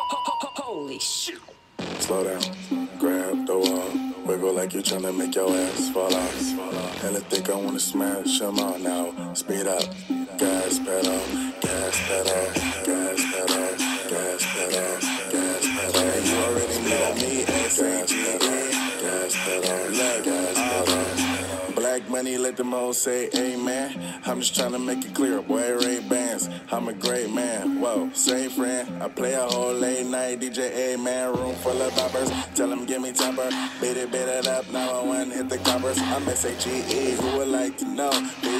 Holy shit. Slow down, grab the wall, wiggle like you're tryna make your ass fall off. Hella think I wanna smash them all now. Speed up, gas pedal, gas pedal, gas pedal, gas pedal, gas pedal. And you already know me, S-A-G-E, gas pedal, gas pedal. Black money, let them all say amen. I'm just tryna make it clear, boy, Ray-Bans. I'm a great man, whoa, same friend. I play a whole late night DJ, amen. Room full of boppers, tell them give me topper. Beat it up, now I want hit the coppers. I'm S-A-G-E, who would like to know?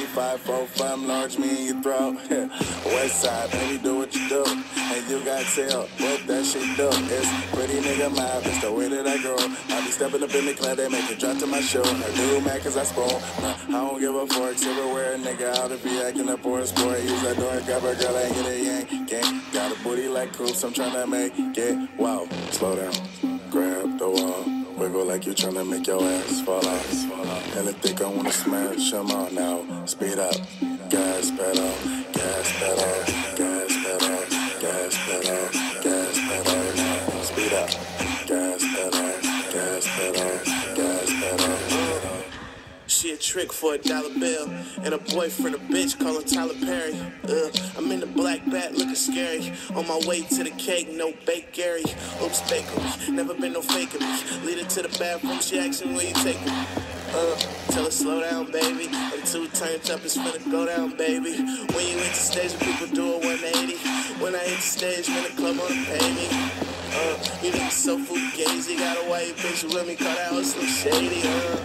B545, large me in your throat. West side, baby, do what you do. And you got tell what that shit do. It's pretty nigga mouth, it's the way that I grow. I be stepping up in the club, they make it drop to my show. I do mad cause I spoil. I don't give a fork, silverware, nigga out if he acting up for a sport. Use that door, grab a girl, I get a yank. Gang, got a booty like coops, I'm tryna make it. Wow, slow down, grab the wall, wiggle like you're tryna make your ass fall off. Hella think I wanna smash them all now. Speed up, gas pedal, gas pedal, gas pedal, gas pedal, gas pedal. Speed up, gas pedal, gas pedal, gas pedal. She a trick for $1 bill, and a boyfriend a bitch callin' Tyler Perry. I'm in the black bat looking scary. On my way to the cake, no bake Gary. Oops, bakery, never been no faking me. Lead her to the bathroom, she asking where you take me. Tell her slow down, baby. I'm too turned up, it's finna go down, baby. When you hit the stage, people do a 180. When I hit the stage, man, the club wanna pay me. You niggas so fugazi, got a white bitch with me, call that hoe Slim Shady.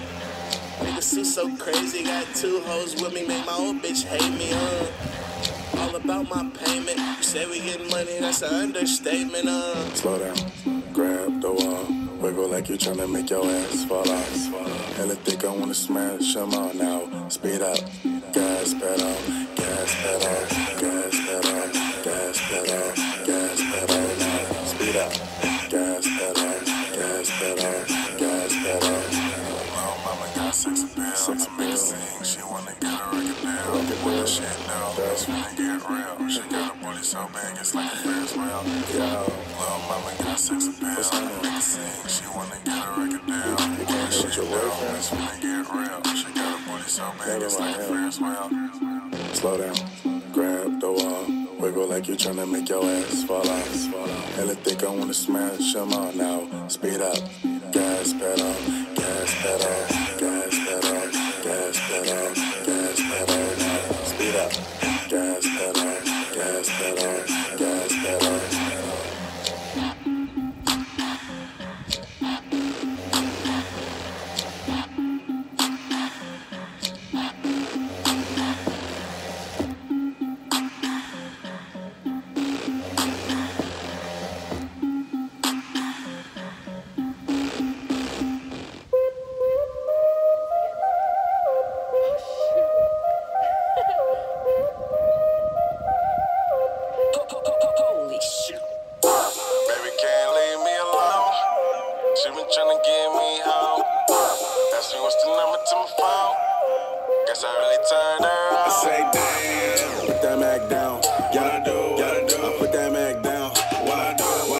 Niggas too so crazy, got 2 hoes with me, make my old bitch hate me, all about my payment. You say we getting money, that's an understatement, Slow down, grab the wall, wiggle like you're tryna make your ass fall off. Hella think I wanna smash them all now. Speed up, gas pedal, gas pedal, gas pedal, gas pedal, gas pedal. Now speed up, gas pedal, gas pedal, gas pedal. Sex appeal, sex appeal. She wanna get a record deal. When the shit down, that's when it get real. She got a booty so big, it's like a Ferris wheel. Yo, little mama got sex appeal. Make it sing, she wanna get a record deal. When the shit down, that's when it get real. She got a booty so big, it's like a Ferris wheel. Slow down, grab the wall, wiggle like you're tryna make your ass fall off. Hella think I wanna smash them all now. Speed up, gas pedal, gas pedal, gas.